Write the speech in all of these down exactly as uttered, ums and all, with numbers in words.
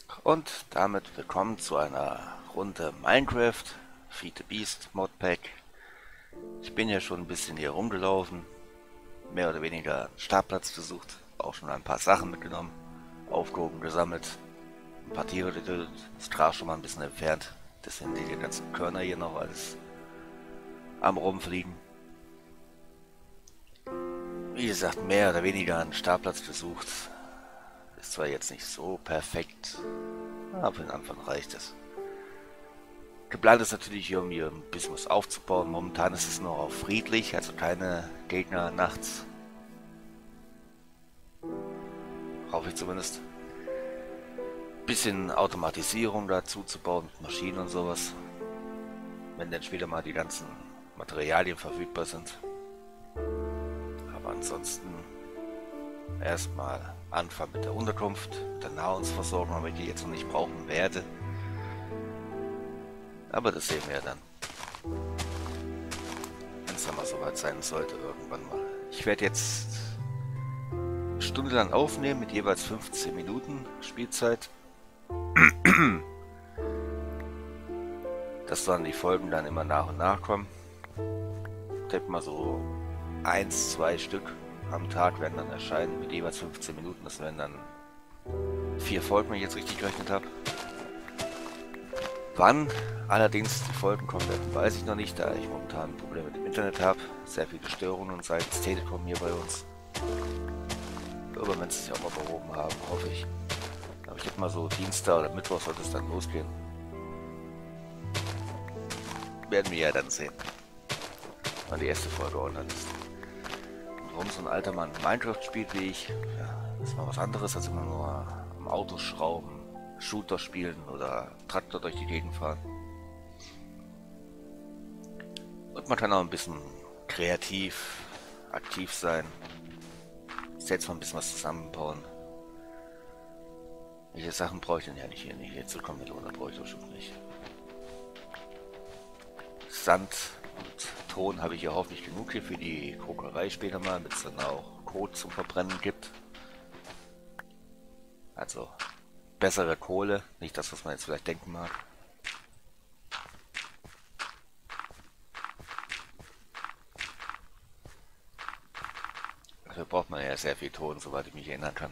Und damit willkommen zu einer Runde Minecraft Feed the Beast Modpack. Ich bin ja schon ein bisschen hier rumgelaufen, mehr oder weniger einen Startplatz besucht, auch schon ein paar Sachen mitgenommen, aufgehoben, gesammelt, ein paar Tiere getötet, das Gras schon mal ein bisschen entfernt, deswegen die ganzen Körner hier noch alles am Rumfliegen. Wie gesagt, mehr oder weniger einen Startplatz besucht. Ist zwar jetzt nicht so perfekt, aber für den Anfang reicht es. Geplant ist natürlich hier, um hier ein bisschen was aufzubauen. Momentan ist es noch auf friedlich, also keine Gegner nachts. Hoffe ich zumindest. Bisschen Automatisierung dazu zu bauen mit Maschinen und sowas. Wenn dann später mal die ganzen Materialien verfügbar sind. Aber ansonsten erstmal anfangen mit der Unterkunft, der Nahrungsversorgung, weil ich die jetzt noch nicht brauchen werde. Aber das sehen wir ja dann, wenn es dann mal soweit sein sollte irgendwann mal. Ich werde jetzt eine Stunde lang aufnehmen mit jeweils fünfzehn Minuten Spielzeit. Dass dann die Folgen dann immer nach und nach kommen. Ich denke mal so eins, zwei Stück am Tag werden dann erscheinen mit jeweils fünfzehn Minuten. Das werden dann vier Folgen, wenn ich jetzt richtig gerechnet habe. Wann allerdings die Folgen kommen werden, weiß ich noch nicht, da ich momentan Probleme mit dem Internet habe. Sehr viele Störungen seitens Telekom hier bei uns. Aber wenn sie es ja auch mal behoben haben, hoffe ich. Aber ich denke mal so Dienstag oder Mittwoch sollte es dann losgehen. Werden wir ja dann sehen, wann die erste Folge online ist. Und warum so ein alter Mann Minecraft spielt wie ich, ja, das ist mal was anderes als immer nur am Auto schrauben, Shooter spielen oder Traktor durch die Gegend fahren. Und man kann auch ein bisschen kreativ, aktiv sein, selbst mal ein bisschen was zusammenbauen. Welche Sachen brauche ich denn ja nicht hier? Nee, jetzt kommen mit oder brauche ich doch schon nicht. Sand und Ton habe ich ja hoffentlich genug hier für die Kokerei später mal, damit es dann auch Kot zum Verbrennen gibt. Also bessere Kohle, nicht das, was man jetzt vielleicht denken mag. Dafür braucht man ja sehr viel Ton, soweit ich mich erinnern kann.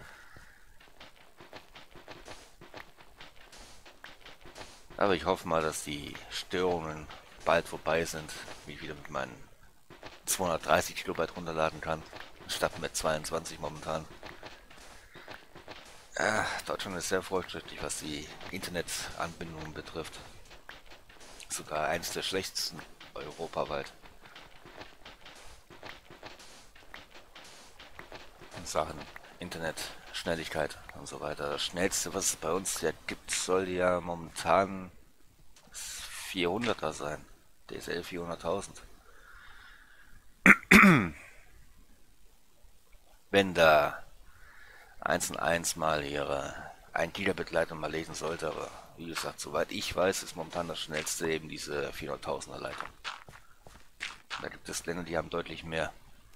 Aber ich hoffe mal, dass die Störungen bald vorbei sind, wie ich wieder mit meinen zweihundertdreißig Kilobyte runterladen kann, statt mit zweiundzwanzig momentan. Ja, Deutschland ist sehr fortschrittlich, was die Internetanbindungen betrifft. Sogar eines der schlechtesten europaweit. In Sachen Internetschnelligkeit und so weiter. Das schnellste, was es bei uns ja gibt, soll ja momentan vierhunderter sein. D S L vierhunderttausend. Wenn da eins und eins mal ihre ein Gigabit Leitung mal lesen sollte, aber wie gesagt, soweit ich weiß, ist momentan das schnellste eben diese vierhunderttausender Leitung. Da gibt es Länder, die haben deutlich mehr.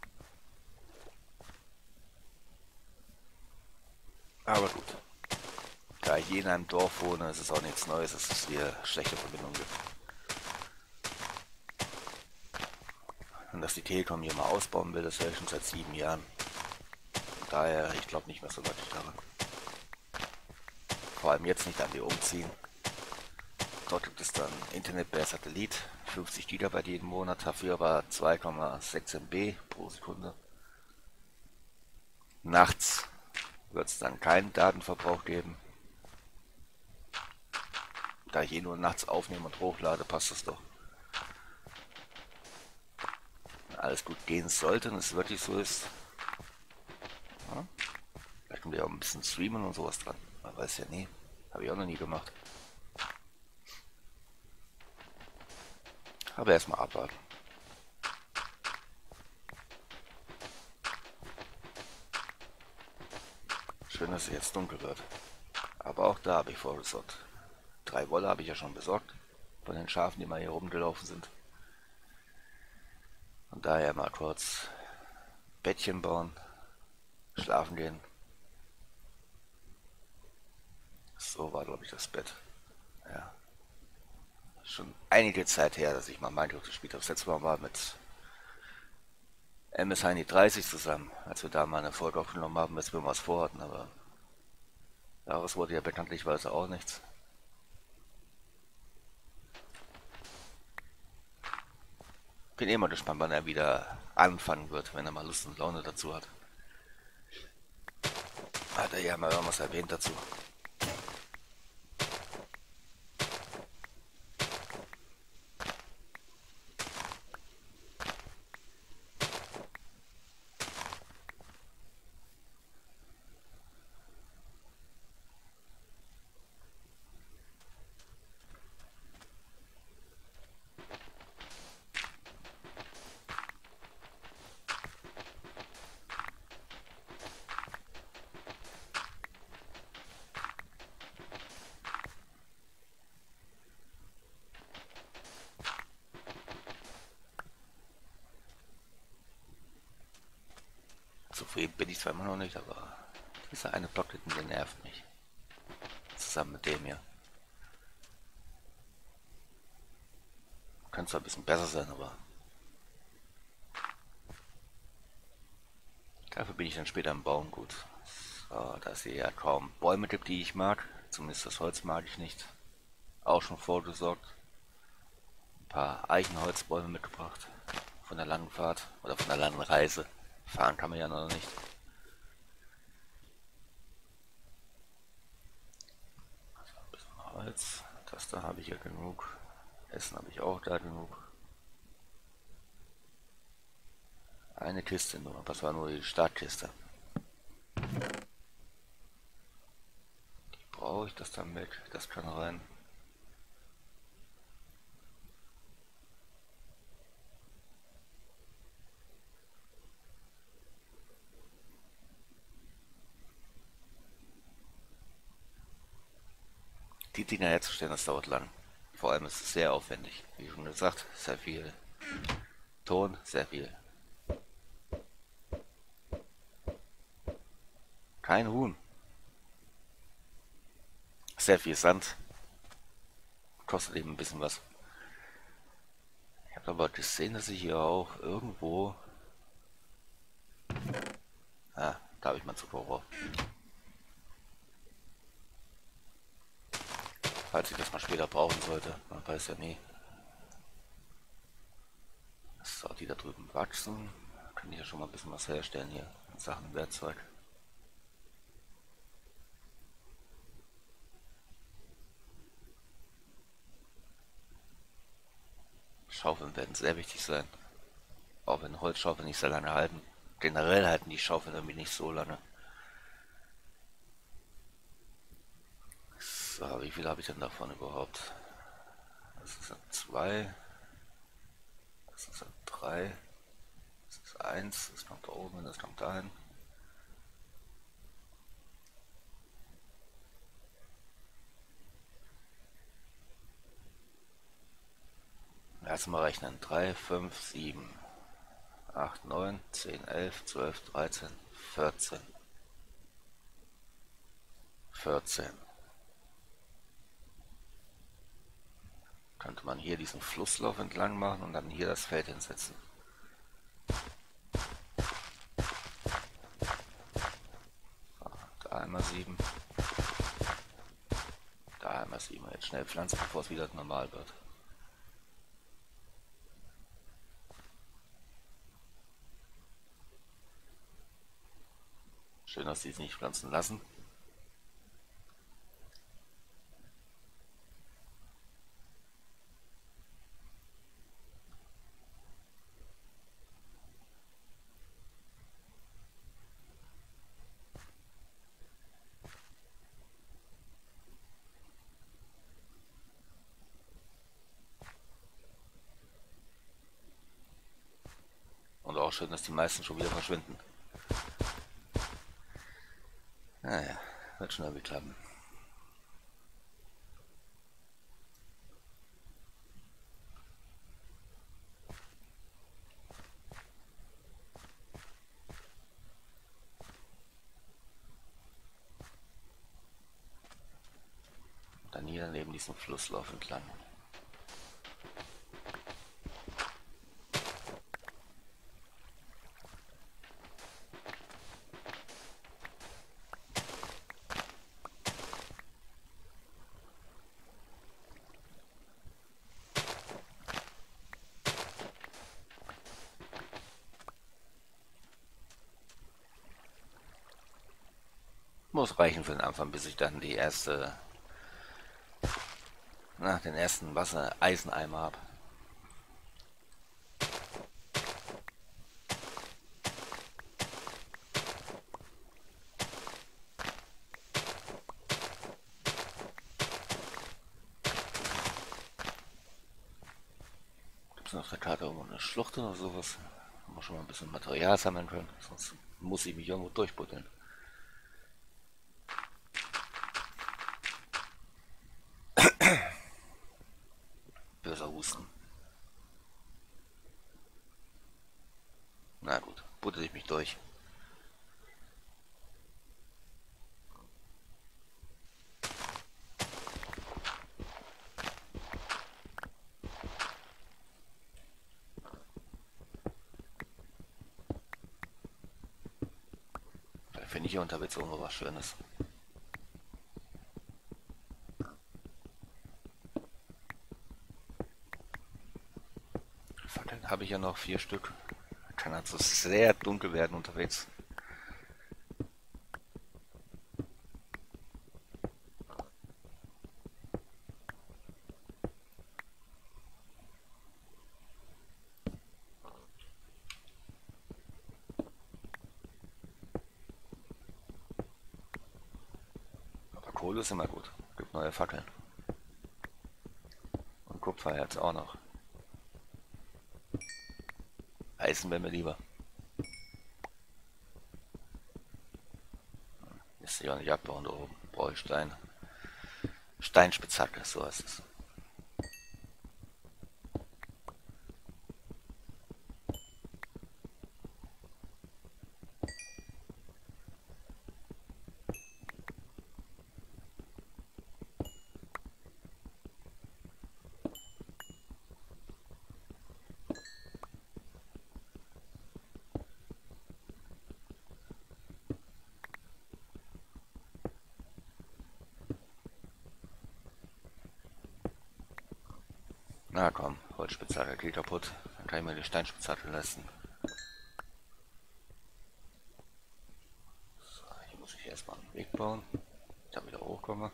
Aber gut. Da ich in einem Dorf wohne, ist es auch nichts Neues, dass es hier schlechte Verbindungen gibt. Und dass die Telekom hier mal ausbauen will, das höre ich schon seit sieben Jahren. Von daher, ich glaube nicht mehr so wirklich daran. Vor allem jetzt nicht an die umziehen. Dort gibt es dann Internet per Satellit, fünfzig Gigabyte jeden Monat, dafür aber zwei Komma sechs Megabyte pro Sekunde. Nachts wird es dann keinen Datenverbrauch geben. Da ich eh nur nachts aufnehme und hochlade, passt das doch. Wenn alles gut gehen sollte und es wirklich so ist. Ja, vielleicht kommt ja auch ein bisschen streamen und sowas dran. Man weiß ja nie. Habe ich auch noch nie gemacht. Aber erstmal abwarten. Schön, dass es jetzt dunkel wird. Aber auch da habe ich vorgesorgt. Drei Wolle habe ich ja schon besorgt. Von den Schafen, die mal hier rumgelaufen sind. Und daher mal kurz Bettchen bauen. Schlafen gehen. So war, glaube ich, das Bett. Ja. Schon einige Zeit her, dass ich mal Minecraft gespielt habe. Das letzte Mal war mit M S Heini dreißig zusammen, als wir da mal eine Folge aufgenommen haben, als wir was vorhatten, aber daraus wurde ja bekanntlicherweise auch nichts. Bin eh mal gespannt, wann er wieder anfangen wird, wenn er mal Lust und Laune dazu hat. Hat er ja mal irgendwas erwähnt dazu. Zufrieden bin ich zwar immer noch nicht, aber dieser eine Block hinten, der nervt mich. Zusammen mit dem hier. Könnte zwar ein bisschen besser sein, aber dafür bin ich dann später im Bauen gut. So, da es hier ja kaum Bäume gibt, die ich mag. Zumindest das Holz mag ich nicht. Auch schon vorgesorgt. Ein paar Eichenholzbäume mitgebracht. Von der langen Fahrt oder von der langen Reise. Fahren kann man ja noch nicht. Also ein bisschen Holz. Das da habe ich ja genug. Essen habe ich auch da genug. Eine Kiste nur. Das war nur die Startkiste. Die brauche ich, das dann weg. Das kann rein. Die Dinger herzustellen, das dauert lang. Vor allem ist es sehr aufwendig. Wie schon gesagt, sehr viel Ton, sehr viel. Kein Huhn. Sehr viel Sand. Kostet eben ein bisschen was. Ich habe aber gesehen, dass ich hier auch irgendwo... Ah, da habe ich mal Zuckerrohr. Falls ich das mal später brauchen sollte. Man weiß ja nie. So, die da drüben wachsen. Kann ich ja schon mal ein bisschen was herstellen hier. In Sachen Werkzeug. Schaufeln werden sehr wichtig sein. Auch wenn Holzschaufeln nicht sehr lange halten. Generell halten die Schaufeln irgendwie nicht so lange. So, wie viel habe ich denn davon überhaupt? Das sind zwei. Das sind drei. Das ist eins. Das kommt da oben, das kommt dahin. Lass mal rechnen. drei, fünf, sieben, acht, neun, zehn, elf, zwölf, dreizehn, vierzehn. vierzehn. Könnte man hier diesen Flusslauf entlang machen und dann hier das Feld hinsetzen. So, da einmal sieben. Da einmal sieben. Jetzt schnell pflanzen, bevor es wieder normal wird. Schön, dass sie es nicht pflanzen lassen. Und auch schön, dass die meisten schon wieder verschwinden. Naja, wird schon irgendwie klappen. hier neben diesem Flusslauf entlang. Muss reichen für den Anfang, bis ich dann die erste, na, den ersten Wasser-Eiseneimer habe. Gibt es auf der Karte irgendwo eine Schlucht oder sowas? Muss schon mal ein bisschen Material sammeln können, sonst muss ich mich irgendwo durchbuddeln. Böser Husten. Na gut, buddel ich mich durch. Da finde ich hier unterwegs irgendwo was Schönes. Fackeln habe ich ja noch vier Stück. Kann also sehr dunkel werden unterwegs. Aber Kohle ist immer gut. Gibt neue Fackeln. Und Kupfer jetzt auch noch. Eisen wäre mir lieber. Ist ja nicht abbauen da oben. Brauche ich Stein. Steinspitzhacke, so heißt es. Na komm, Holzspitzhacke geht kaputt. Dann kann ich mir die Steinspitzhacke leisten. So, hier muss ich erstmal einen Weg bauen, damit ich wieder hochkomme.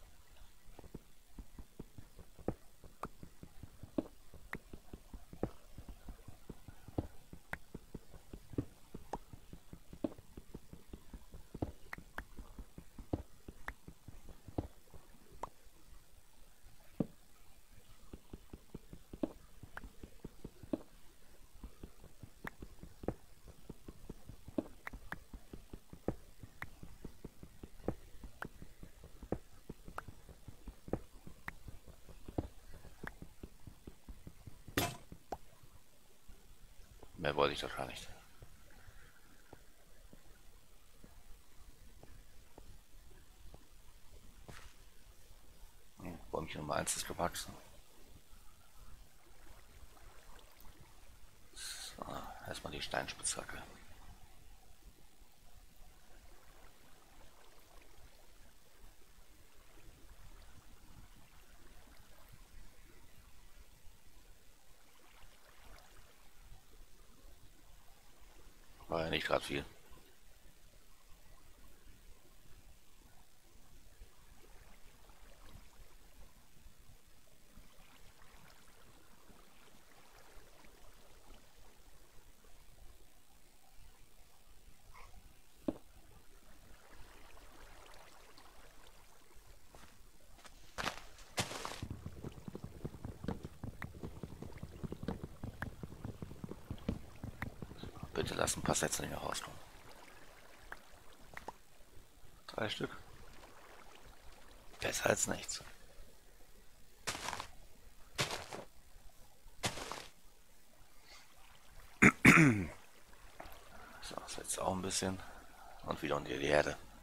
Mehr wollte ich doch gar nicht. Hm, Bäumchen Nummer eins ist gewachsen. So, erstmal die Steinspitzhacke. War ja nicht gerade viel. Bitte lass ein paar Sätze nicht mehr rauskommen. Drei Stück. Besser als nichts. So, das jetzt auch ein bisschen. Und wieder unter die Erde.